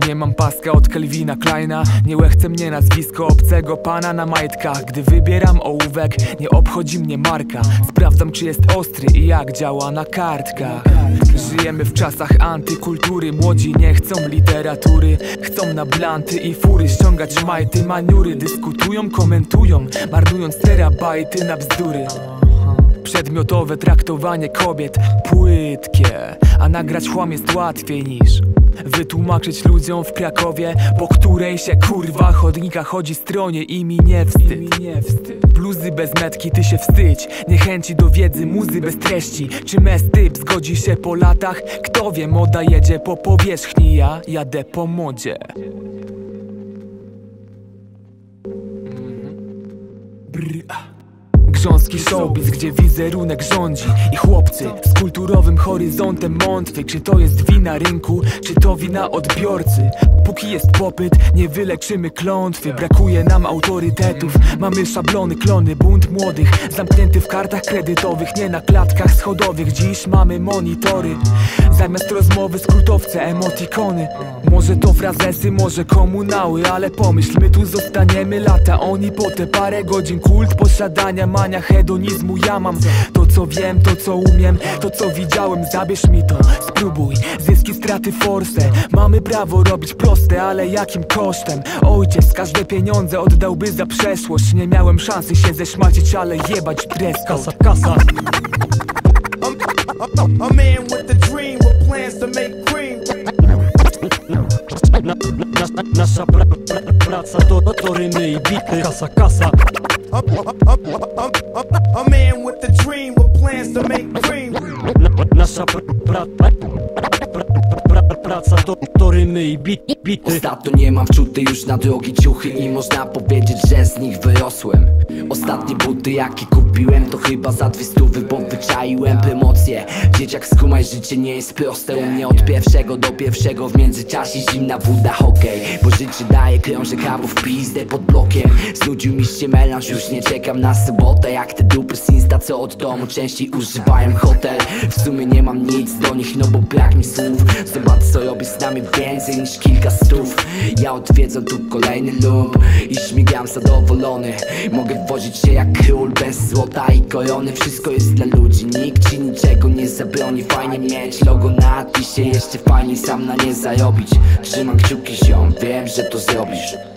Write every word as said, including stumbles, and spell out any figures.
Nie mam paska od Calvina Kleina, nie łechce mnie nazwisko obcego pana na majtkach. Gdy wybieram ołówek, nie obchodzi mnie marka. Sprawdzam, czy jest ostry i jak działa na kartkach. Żyjemy w czasach antykultury, młodzi nie chcą literatury. Chcą na blanty i fury ściągać majty, maniury. Dyskutują, komentują, marnując terabajty na bzdury. Przedmiotowe traktowanie kobiet płytkie, a nagrać chłam jest łatwiej niż wytłumaczyć ludziom w Krakowie, po której się kurwa chodnika chodzi stronie i mi nie wstyd. Bluzy bez metki, ty się wstydź. Niechęci do wiedzy, muzy bez treści. Czy mes typ zgodzi się po latach? Kto wie, moda jedzie po powierzchni, ja jadę po modzie. Brr. Grząski showbiz, gdzie wizerunek rządzi i chłopcy z kulturowym horyzontem mątwy. Czy to jest wina rynku, czy to wina odbiorcy? Póki jest popyt, nie wyleczymy klątwy. Brakuje nam autorytetów, mamy szablony, klony. Bunt młodych, zamknięty w kartach kredytowych, nie na klatkach schodowych. Dziś mamy monitory, zamiast rozmowy skrótowce, emotikony. Może to frazesy, może komunały, ale pomyśl, my tu zostaniemy lata. Oni po te parę godzin kult posiadania, mania hedonizmu. Ja mam to, co wiem, to, co umiem, to, co widziałem. Zabierz mi to, spróbuj, zyski, straty, force. Mamy prawo robić proste, ale jakim kosztem? Ojciec każde pieniądze oddałby za przeszłość. Nie miałem szansy się zeszmacić, ale jebać dress code. Kasa, kasa. A man with a dream, with plans to make cream. Na, na, nasza pra, pra, praca to, to rymy i bity. Kasa, kasa. A, a, a, a, a, a man with a dream, with plans to make cream. Na, nasza pra, pra, pra, pra, pra, pra, praca to, to rymy i bity. Ostatnio nie mam wczuty już na drogie ciuchy i można powiedzieć, że z nich wyrosłem. Ostatnie buty jakie kupiłem to chyba za dwie stówy, bo wyczaiłem promocję. Dzieciak, skumaj, życie nie jest proste. U mnie od pierwszego do pierwszego w międzyczasie zimna woda, hokej. Bo życie daje krążek albo w pizdę pod blokiem. Znudził mi się melanż, już nie czekam na sobotę. Jak te dupy z Insta, co od domu częściej używają hotel. W sumie nie mam nic do nich, no bo brak mi słów. Zobacz, co robię z nami więcej niż kilka stów. Ja odwiedzam tu kolejny lub i śmigam zadowolony. Mogę wozić się jak król bez złota i korony. Wszystko jest dla ludzi, nikt ci niczego nie zabroni. Fajnie mieć logo na nadpisie, jeszcze fajniej sam na nie zarobić. Trzymam kciuki, ziom, wiem, że to zrobisz.